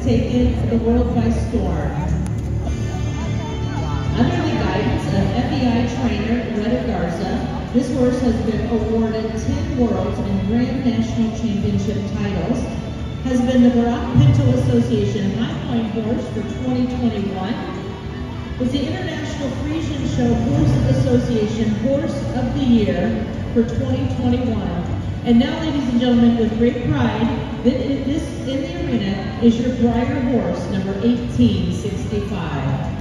taken the world by storm. Under the guidance of FEI trainer Retta Garza, this horse has been awarded 10 Worlds and Grand National Championship titles, has been the Barack Pinto Association Highline Horse for 2021, was the International Frisian Show Horse Association Horse of the Year for 2021. And now, ladies and gentlemen, with great pride, this in the arena is your Breyer horse, number 1865.